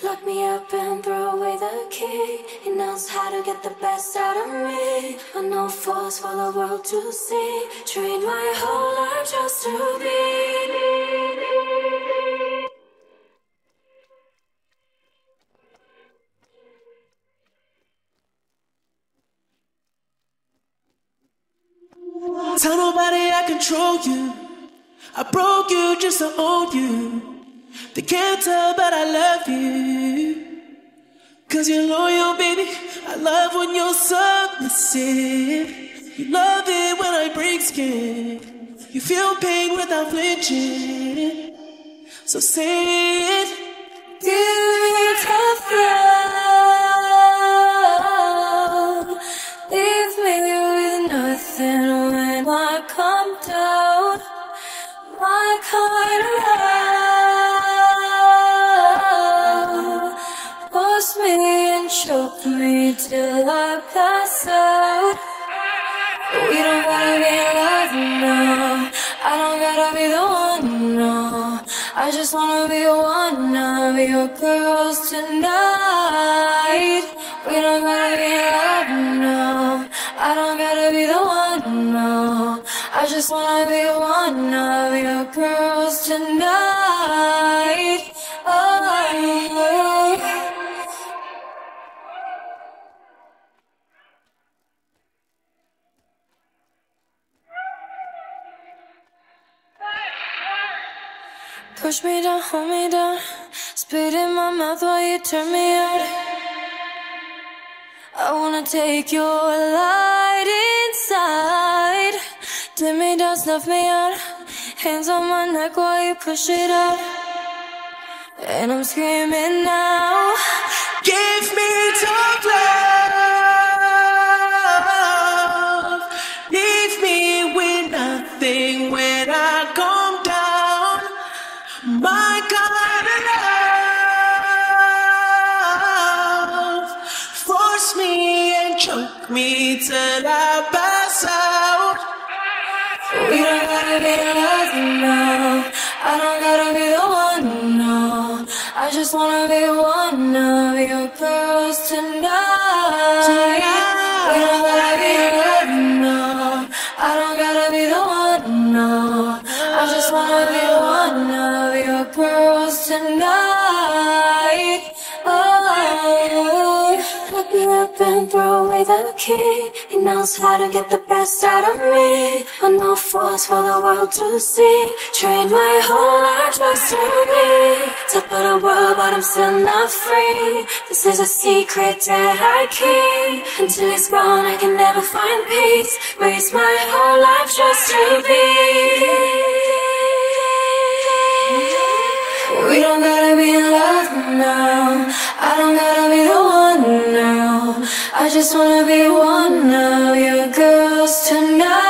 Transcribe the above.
Lock me up and throw away the key. He knows how to get the best out of me. I know force for the world to see. Train my whole life just to be. Tell nobody I control you. I broke you just to own you. They can't tell but I love you. Cause you're loyal, baby. I love when you're submissive. You love it when I break skin. You feel pain without flinching. So say it. Give me tough love. Leave me with nothing when I come down. My kind of love. Force me and choke me till I pass out. We don't gotta be in love now. I don't gotta be the one, no. I just wanna be one of your girls tonight. We don't gotta be in love now. I don't gotta be the one, no. I just wanna be one of your girls tonight. Oh. Push me down, hold me down. Spit in my mouth while you turn me out. I wanna take your light inside. Dim me down, snuff me out. Hands on my neck while you push it out. And I'm screaming now. Give me tough love. Leave me with nothing when I calm down. My kind of love. Force me and choke me till I pass out. We don't gotta be in love now. I don't gotta be the one, no. I just wanna be one of your girls tonight. We don't gotta be in love now. I don't gotta be the one, no. I just wanna be one of your girls tonight. Oh, lock me up and throw away the key. He knows how to get the best out of me. I know force for the world to see. Train my whole life just to be top of the world, but I'm still not free. This is a secret that I keep. Until it's gone, I can never find peace. Waste my whole life just to be. We don't gotta be in love now. I don't gotta be the one now. I just wanna be one of your girls tonight.